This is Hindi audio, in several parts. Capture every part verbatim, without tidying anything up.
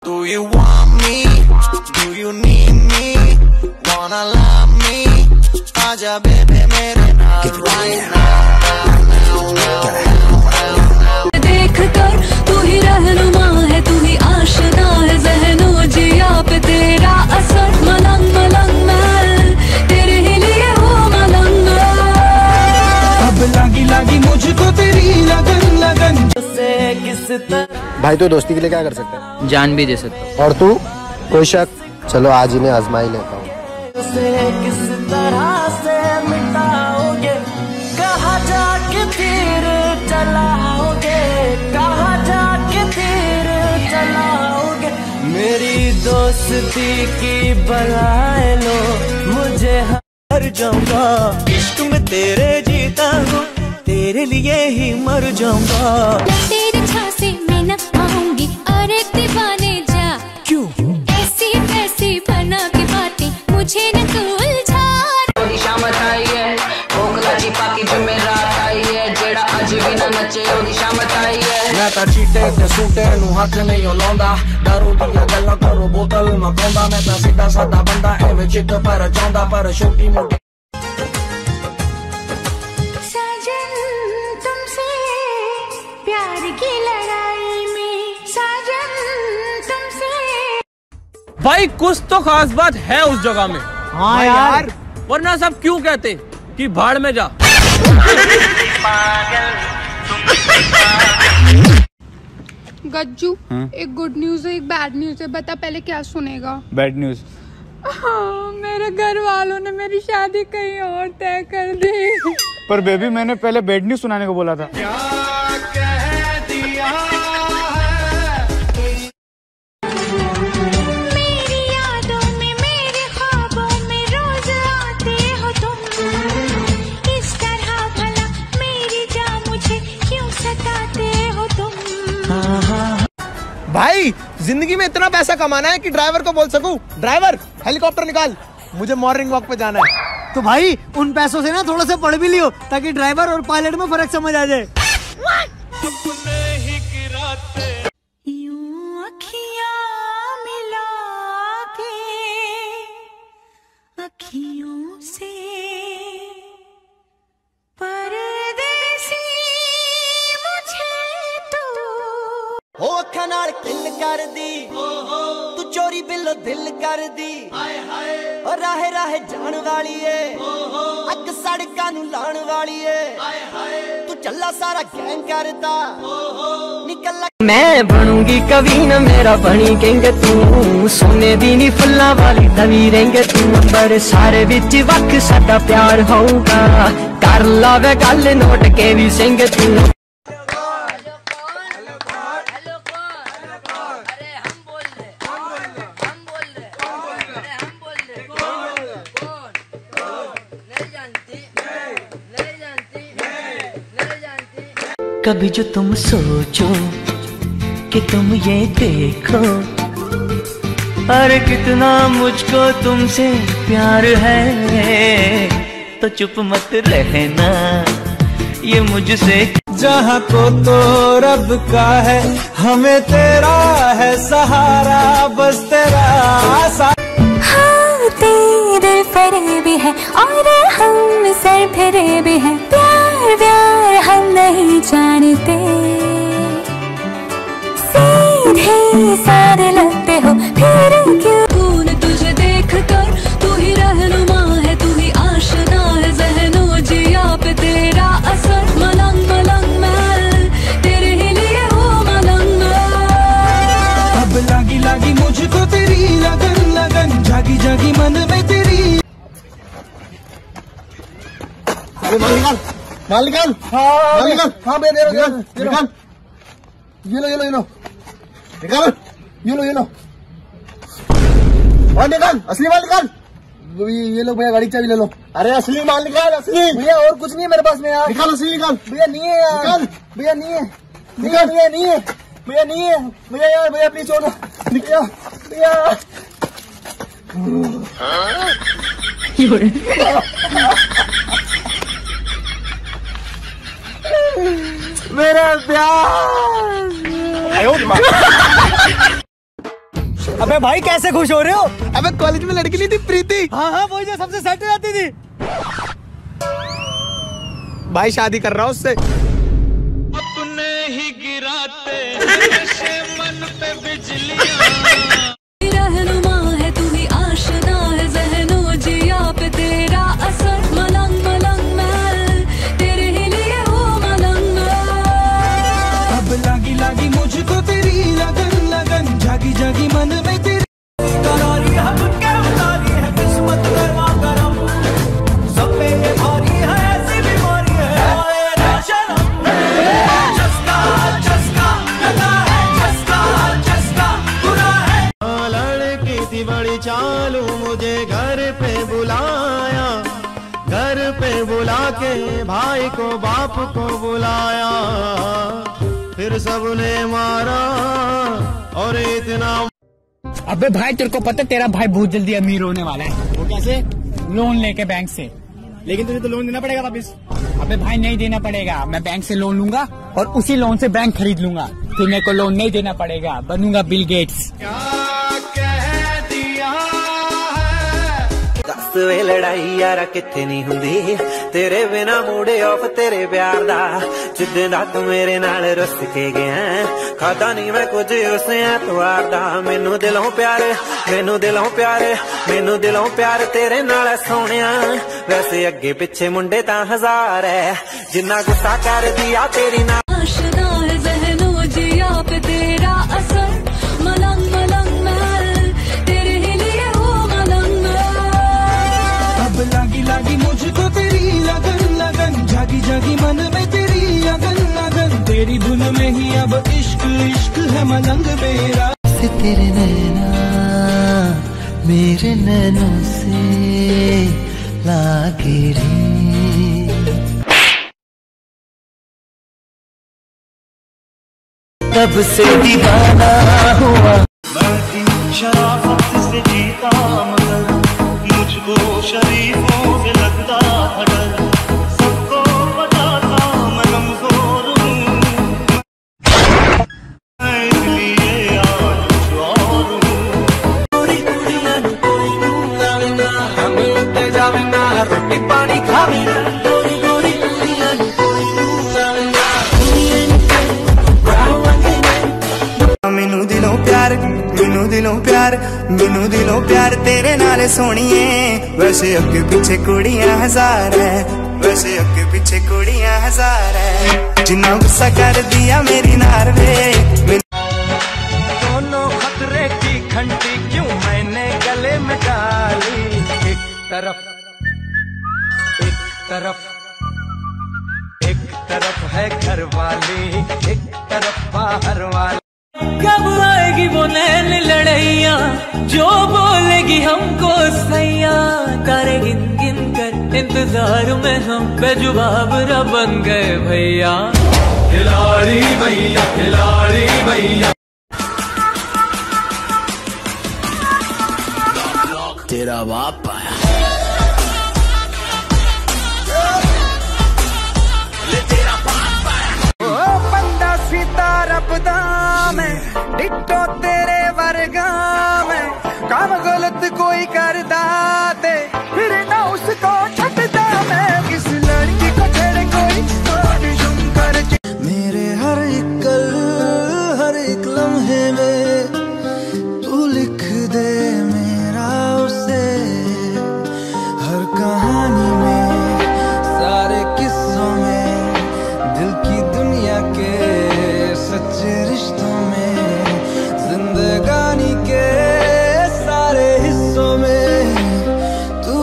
Do you want me? Do you need me? Wanna love me? आजा baby मेरे नाल right now, now, now, now. देख कर तू ही रहनुमा है, तू ही आशना है, ज़हनो जिया पे तेरा असर। मलंग मलंग मैं तेरे ही लिए हूँ मलंग मैं। अब लागी लागी मुझको तेरी लगन लगन से किस तरह। भाई तो दोस्ती के लिए क्या कर सकता है? जान भी दे सकता। और तू? कोई शक? चलो आज इन्हें आजमा ही लेता हूँ। किस तरह से मिटाओगे, कहाँ जाके तीर चलाओगे, कहाँ जाके तीर चलाओगे। मेरी दोस्ती की बलाए लो, मुझे हर जाऊंगा। इश्क में तेरे जीता हूँ, तेरे लिए ही मर जाऊंगा। तेरे झांसे में न आऊंगी और एक दीवाने जा। क्यों? ऐसी वैसी बना के बातें मुझे न तू उलझा। शामत आई है भोकला चिपा की जुमेरात आई है, जेड़ा अज भी ना नचे ओदी शामत आई है। मैं तो चीटे ते सूटे नू हाथ नहीं लाउंदा, दारू दियां गल्लां करो बोतल मकाउंदा। मैं तो सीधा सादा बंदा एवें चिट पर चाहुंदा, पर छोटी मोटी साजन तुमसे प्यार की लड़ाई में, साजन तुमसे। भाई कुछ तो खास बात है उस जगह में। हाँ यार, वरना सब क्यों कहते कि भाड़ में जा। गज्जू, एक गुड न्यूज है एक बैड न्यूज है, बता पहले क्या सुनेगा? Bad news. हाँ, मेरे घर वालों ने मेरी शादी कहीं और तय कर दी। पर बेबी मैंने पहले बैड न्यूज सुनाने को बोला था। क्या कह दिया है। मेरी यादों में मेरे ख्वाबों में रोज आते हो तुम, इस तरह भला मेरी जान मुझे क्यों सताते हो तुम। भाई जिंदगी में इतना पैसा कमाना है कि ड्राइवर को बोल सकूं, ड्राइवर हेलीकॉप्टर निकाल, मुझे मॉर्निंग वॉक पे जाना है। तो भाई उन पैसों से ना थोड़ा सा पढ़ भी लियो, ताकि ड्राइवर और पायलट में फर्क समझ आ जाए। यूं अखियां मिला के अखियों से परदेसी मुझे तू। हो अखा नाल किल कर दी, तू चोरी बिलो दिल कर दी। और राहे राहे जान वाली है, अग सड़कां नू लाण वाली है। तू चला सारा गैंग करता निकल। मैं बनूंगी कभी न मेरा बनी केंगे तू, सोने दी नी फुल्लां वाली तवी रहेंगे तू। अंबर सारे विच वख साडा प्यार होऊगा, कर लावे गल नोट के भी सिंगे तू। कभी जो तुम सोचो कि तुम ये देखो, अरे कितना मुझको तुमसे प्यार है, तो चुप मत रहना ये मुझसे। जहाँ को तो रब का है, हमें तेरा है सहारा, बस तेरा सा। हाँ तेरे फरे भी है और हम सर फिरे भी हैं, प्यार प्यार हम नहीं जानते, सीधे सारे लगते हो फिर क्यों। कौन तुझे देख कर तू ही रहनुमा है, तू ही आशना है, ज़हनो जिया पे तेरा असर। मलंग मलंग मैं तेरे ही लिए हूँ मलंग मैं। अब लागी लागी मुझको तेरी लगन लगन, जागी जागी मन में तेरी। माल निकाल, माल निकाल, माल निकाल। हाँ बे दे रहा हूँ, निकाल। ये लो ये लो ये लो, निकाल, ये लो ये लो, और निकाल असली माल निकाल। ये लो भैया, गाड़ी की चाबी ले लो। अरे असली माल निकाल, असली। भैया और कुछ नहीं है मेरे पास में यार। निकाल असली निकाल। भैया नहीं है यार, निकाल। भैया नहीं है, निकाल। भैया नहीं है, भैया नहीं है, भैया यार, भैया प्लीज छोड़ दो। भैया भैया मेरा प्यार। अबे भाई कैसे खुश हो रहे हो? अबे कॉलेज में लड़की नहीं थी प्रीति? हाँ हाँ वही जो सबसे सेट रहती थी। भाई शादी कर रहा हूँ उससे। अपने ही गिराते नशे मन पे बिजलियां। रहनुमा है तू ही आशना है ज़हनो जिया पे तेरा असर। मलंग मलंग मैं तेरे ही लिए हूँ मलंग मैं। अब लागी लागी मुझको तेरी लगन लगन जागी जागी मन में तेरी करारी हम क्या उतारी है किस्मत करवा करम सब पे ये भारी है ऐसी बीमारी है चस्का चस्का लगा है चस्का चस्का बुरा है। लड़की थी बड़ी चालू मुझे घर पे बुलाया, घर पे बुला के भाई को बाप को बुलाया, फिर सबने मारा और इतना। अबे भाई तेरे को पता तेरा भाई बहुत जल्दी अमीर होने वाला है। वो कैसे? लोन लेके बैंक से। लेकिन तुझे तो लोन देना पड़ेगा वापिस। अबे भाई नहीं देना पड़ेगा, मैं बैंक से लोन लूंगा और उसी लोन से बैंक खरीद लूंगा, फिर मेरे को लोन नहीं देना पड़ेगा, बनूंगा बिल गेट्स। दस वे लड़ाई यारा किथे नहीं हुंदी तेरे बिना मूडे ऑफ तेरे प्यार दा। जिद्दन दा तू मेरे नाल रुस के गया खाता नहीं मैं कुछ उस ऐतवार दा। मैनू दिलों प्यार मैनू दिलों प्यार मैनू दिलों प्यार तेरे नाल सोनिया। वैसे अगे पिछे मुंडे तां हजार है जिन्ना गुस्सा कर दिया तेरी ना। आशना है ज़हनो जिया पे तेरा असर। मलंग मलंग मैं तेरे ही लिए हूँ मलंग मैं। अब लागी लागी मुझको तेरी लगन लगन जागी जागी मन में तेरी लगन लगन तेरी धुन में ही अब इश्क इश्क है मलंग मेरा। से तेरे नैना मेरे नैनों से लागे रे। तब से दीवाना हुआ मैं शराफत से जीता मगर मुझको शरीफों से लगता था डर। सबको पता था मैं कमजोर हूँ इसलिए आज कुछ और हूँ। रोटी पानी खावी मैनू दिलों प्यार मैनू दिलों प्यार मैनू दिलों प्यार तेरे नाल सोनिए। वैसे अगे पीछे कुड़ियां हजार है वैसे अगे पीछे कुड़ियां हजार है जिन्ना गुस्सा कर दिया मेरी नार वे। दोनों खतरे की घंटी क्यों मैंने गले में डाली। एक तरफ एक तरफ एक तरफ है घर वाली एक तरफ बाहर वाली। कब आएगी वो नैन लड़ैया जो बोलेगी हमको सैया। तारे गिन गिन कर इंतजार में हम बेजुबाब न बन गए भैया। खिलाड़ी भैया खिलाड़ी भैया तेरा बाप आया। बंदा सीता रबदा मैं डिट्टो तेरे वर्गा मैं काम गलत कोई करदा ते फिर ना उसको छटदा मैं। किस लड़की को छेड़े कोई कर मेरे हर एक कल हर एक लम्हे में तू लिख दे मेरा उसे। हर कहानी में सारे किस्सों में दिल की दुनिया के सच्चे रिश्तों में जिंदगानी के सारे हिस्सों में तू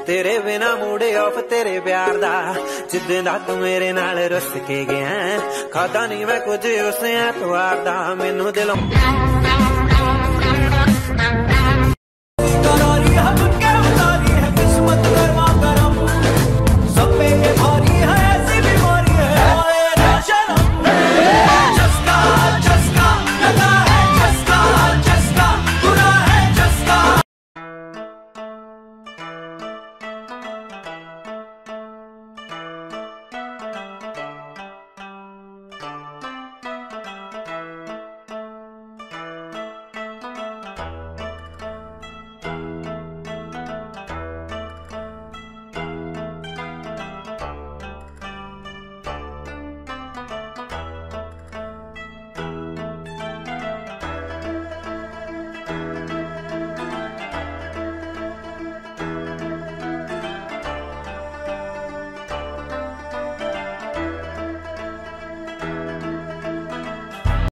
तेरे बिना मूड ऑफ तेरे प्यार दा जिद्दे दा तू मेरे नाल रुस के गया खादा नहीं मैं कुछ उस ऐतवार दा मैनू दिलों